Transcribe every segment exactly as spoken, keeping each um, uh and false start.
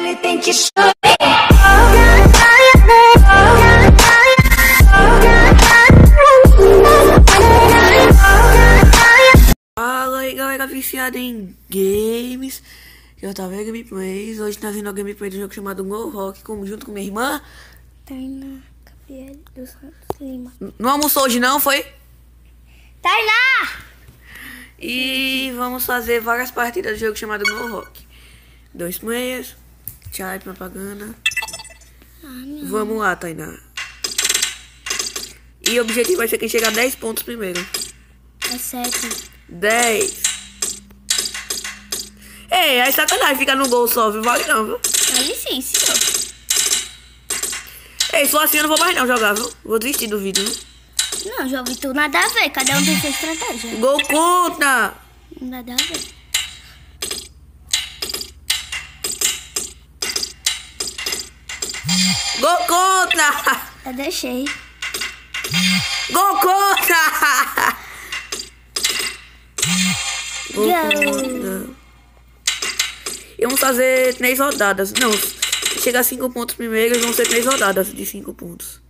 really think you should. Fala aí galera viciada em games, eu tava em gameplays. Hoje tá vindo a gameplay do jogo chamado Go Rock, como junto com minha irmã Tainá Gabriel dos Santos Lima. Não almoçou hoje não, foi? Tainá! E vamos fazer várias partidas do jogo chamado Go Rock. Dois players, tchau, propaganda. Ah, vamos lá, Tainá. E o objetivo vai ser quem chegar a dez pontos primeiro. É sete. dez. Ei, é sacanagem ficar no gol só, viu? Vale não, viu? Vale sim, senhor. Ei, só assim eu não vou mais não jogar, viu? Vou desistir do vídeo, viu? Não, jogo tu nada a ver. Cada um tem sua estratégia. Gol contra! Nada a ver. Gol contra! Eu deixei. Gol contra! Gol contra. E vamos fazer três rodadas. Não, se chegar a cinco pontos primeiro, vão ser três rodadas de cinco pontos.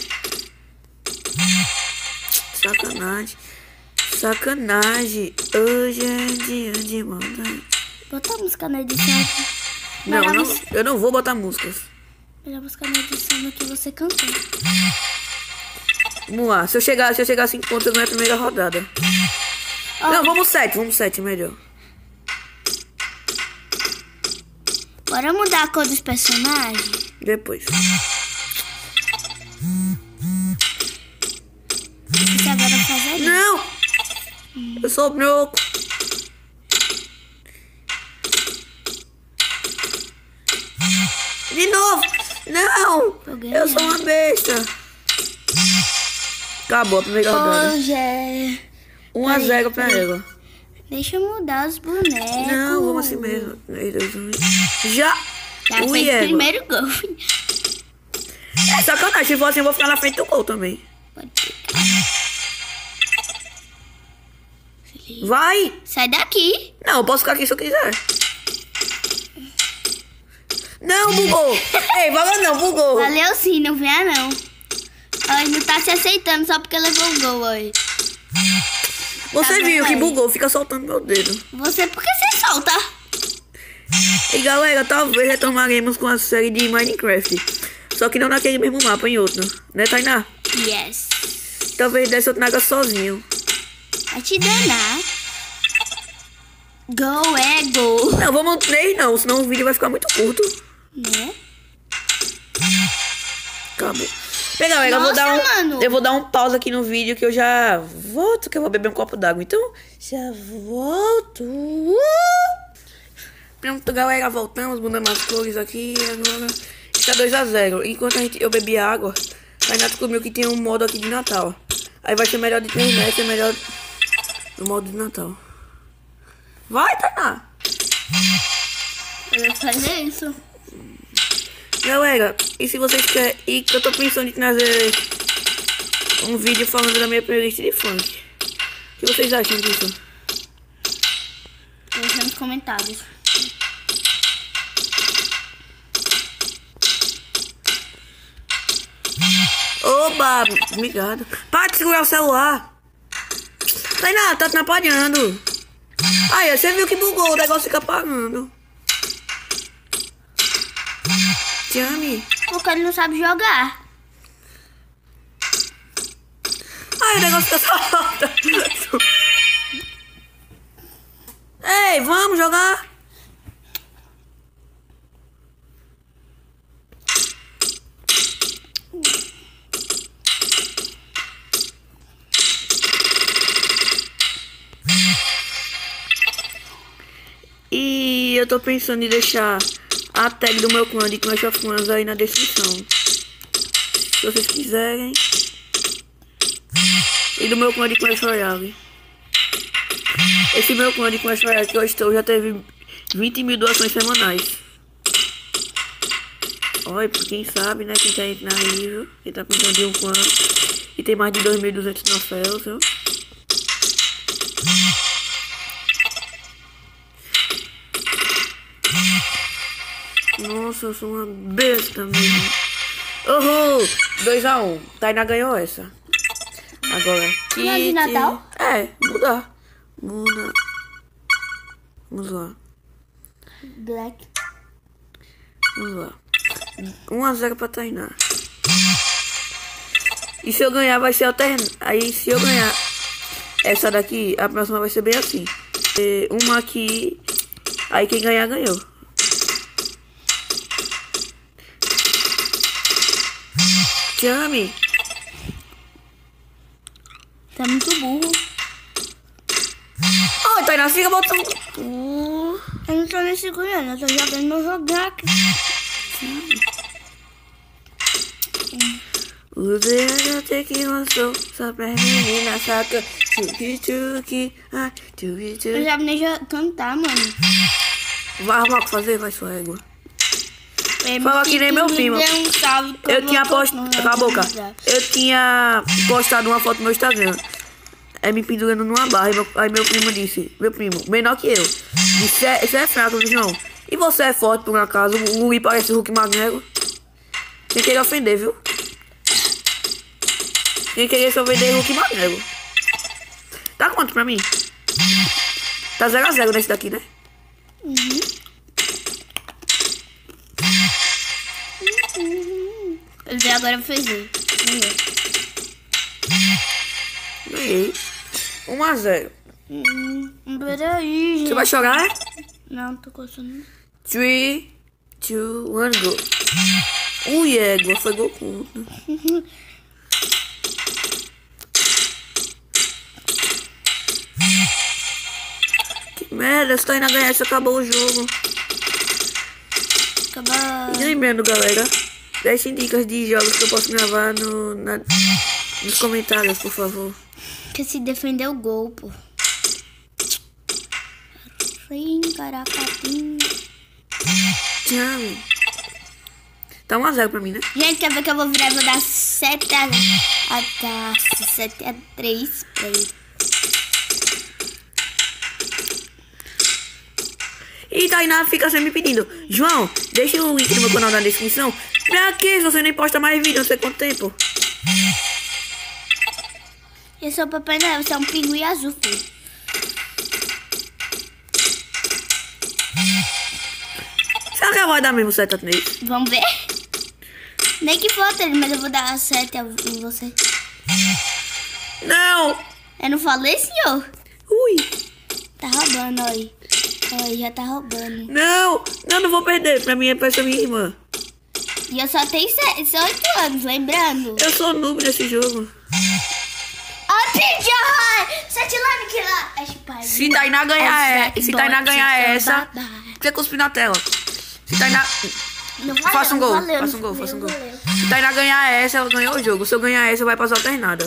Sacanagem. Sacanagem. Hoje é dia de maldade. Bota a música na edição aqui. Não, Melhor não, você- eu não vou botar músicas. Melhor buscar na edição do que você cantou. Vamos lá. Se eu chegar, se eu chegar a cinco pontos, eu ganho a primeira rodada. Ó, Não, vamos sete, vamos sete, melhor. Bora mudar a cor dos personagens? Depois. Você agora faz ali. Não! Eu sou broco. De novo! Não! Eu ganhei. Eu sou uma besta. Acabou a primeira rodada. Hoje é... um a zero pra ela. Deixa eu mudar os bonecos. Não, vamos assim mesmo. três, dois, um. Já! Já Ui, fez égua. o primeiro gol. É sacanagem. Se for assim, eu vou ficar na frente do gol também. Pode ficar. Vai! Sai daqui. Não, eu posso ficar aqui se eu quiser. Não, bugou! Ei, valeu não, bugou! Valeu sim, não venha não. Ai, não tá se aceitando só porque levou o gol hoje. Você Tá viu bom, que aí. bugou, fica soltando meu dedo. Você, por que você solta? E galera, talvez retomaremos com a série de Minecraft. Só que não naquele mesmo mapa, em outro. Né, Tainá? Yes. Talvez dessa eu traga sozinho. Vai te danar. Gol é gol. Não, vamos três não, senão o vídeo vai ficar muito curto. Né? Acabou. Bem, galera, eu vou Nossa, dar um, mano. eu vou dar um pause aqui no vídeo que eu já volto, que eu vou beber um copo d'água. Então, já volto. Pronto, galera, voltamos, mudando as cores aqui. Agora está dois a zero. Enquanto a gente, eu bebi água, a Renato comeu que tem um modo aqui de Natal. Aí vai ser melhor de três metros, é melhor no modo de Natal. Vai, Tainá. Eu vou fazer isso. Galera, e se vocês querem... E que eu tô pensando em trazer um vídeo falando da minha playlist de funk. O que vocês acham disso? Deixa nos comentários. Oba, obrigado. Para de segurar o celular. Tainá, tá atrapalhando. Aí, você viu que bugou, o negócio fica apagando. Chame. Porque ele não sabe jogar. Ai, o negócio fica só... Ei, vamos jogar. E eu tô pensando em deixar a tag do meu clã de Clash of Clans aí na descrição. Se vocês quiserem. E do meu clã de Clash Royale. Esse meu clã de Clash Royale que eu estou já teve vinte mil doações semanais. Olha, pra quem sabe, né? Quem tá aí na Rio, quem tá pensando em um clã. E tem mais de dois mil e duzentos troféus, viu? Nossa, eu sou uma besta mesmo. Uhul! dois a um. Tainá ganhou essa. Agora. Não é de Natal? É, muda. Muda. Vamos lá. Black. Vamos lá. um a zero pra Tainá. E se eu ganhar vai ser alternado. Aí se eu ganhar essa daqui, a próxima vai ser bem assim. E uma aqui. Aí quem ganhar ganhou. Chame. Tá muito burro. Ai, Tainá, fica botando. Uh. Eu não tô nem segurando, eu tô jogando meu jogar aqui. O dedo até que lançou só pra menina saca. Tchuki tchuki. Ai, tchuki Eu tchuki. já nem já cantar, mano. Vai arrumar o que fazer, vai sua égua. É, Fala que nem meu primo. Um salve que Eu tinha vou postado. postar. Cala a boca. Eu tinha postado uma foto no meu Instagram. É me pendurando numa barra. E meu, aí meu primo disse, meu primo, menor que eu, disse, é, você é fraco, João. E você é forte por um acaso? O Luiz parece o Hulk Magrelo. Sem querer ofender, viu? Sem querer se ofender Hulk Magrelo. Tá quanto pra mim? Tá zero a zero nesse daqui, né? Uhum. Eu já agora vou fazer. Ganhei. um a zero. Hum, peraí, gente. Você vai chorar? Não, tô coçando. três, dois, um, go. Ui, égua, foi Goku. Que merda, você tá indo a ganhar, isso acabou o jogo. Acabou. E lembrando, galera, deixem dicas de jogos que eu posso gravar no, na, nos comentários, por favor. Que se defender o gol, pô. Sim, caracatinho. Tchau. Tá um a zero pra mim, né? Gente, quer ver que eu vou virar e vou dar sete a... a tá, sete a três pra ele. E Tainá fica sempre me pedindo, João, deixa o link do meu canal na descrição. Pra que você nem posta mais vídeo, não sei quanto tempo. Eu sou o Papai Noel, você é um pinguim azul, filho. Será que vai dar mesmo sete a três? Vamos ver? Nem que for ele, mas eu vou dar sete em você. Não! Eu não falei, senhor? Ui! Tá roubando, aí. Aí, já tá roubando. Não! Não, não vou perder. Pra mim é pra essa minha irmã. E eu só tenho oito anos, lembrando. Eu sou noob nesse jogo. Ah, P J! Sete lá, que lá. Ai, pai. Se Tainá ganhar, é, se Tainá ganhar essa, Não você cuspir na tela. Se Tainá... valeu, Faça um gol, valeu, faça um gol, valeu, faça um gol. valeu. Se Tainá ganhar essa, ela ganhou o jogo. Se eu ganhar essa, vai pras alternadas.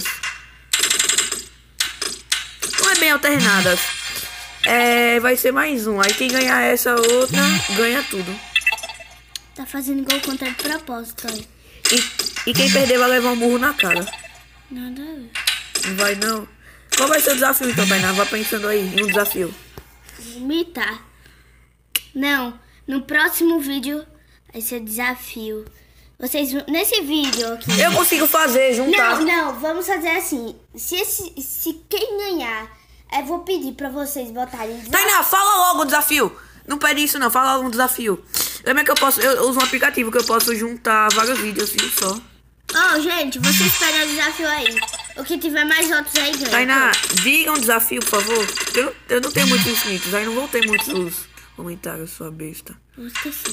Não é bem alternadas. É, vai ser mais um. Aí quem ganhar essa outra, ganha tudo. Tá fazendo gol contra de propósito, aí. E, e quem perder vai levar um murro na cara. Nada a ver. Não vai não. Qual vai ser o desafio então, Tainá? Vá pensando aí em um desafio. Vomitar. Não, no próximo vídeo vai ser desafio. Vocês, nesse vídeo aqui... Eu consigo fazer, juntar. Não, não, vamos fazer assim. Se, esse, se quem ganhar, eu vou pedir pra vocês botarem... Tainá, fala logo o desafio. Não pede isso não, fala logo um desafio. Lembra que eu posso, eu uso um aplicativo que eu posso juntar vários vídeos assim só. Oh, gente, vocês pedem o desafio aí. O que tiver mais outros aí ganha. Tainá, diga um desafio, por favor. Eu, eu não tenho muitos inscritos, aí não vou ter muitos comentários, sua besta. Eu esqueci.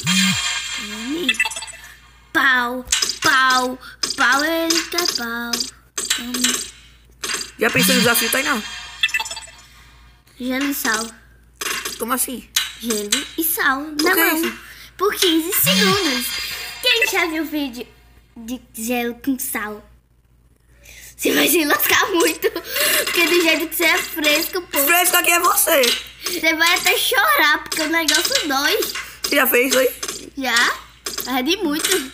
Pau, pau, pau, ele quer pau. Já pensou no desafio, Tainá? Gelo e sal. Como assim? Gelo e sal Por na que mão. isso? Por quinze segundos. Quem já viu o vídeo de gelo com sal? Você vai se lascar muito. Porque do jeito que você é fresco, pô. Fresco aqui é você. Você vai até chorar, porque o negócio dói. Você já fez isso aí? Já? Arde muito.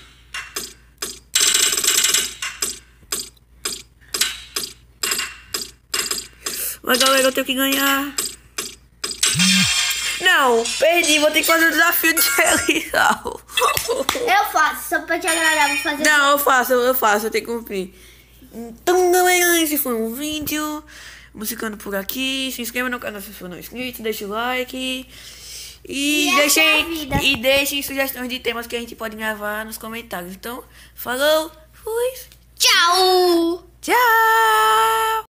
Mas galera, eu tenho que ganhar. Não, perdi, vou ter que fazer o desafio de realizar. Eu faço, só pra te agradar, vou fazer. Não, eu faço, eu faço, eu tenho que cumprir. Então, galera, esse foi um vídeo. Vamos ficando por aqui. Se inscreva no canal se for não inscrito, deixa o like. E, E essa é a vida. deixem, e deixem sugestões de temas que a gente pode gravar nos comentários. Então, falou, fui, Tchau! tchau!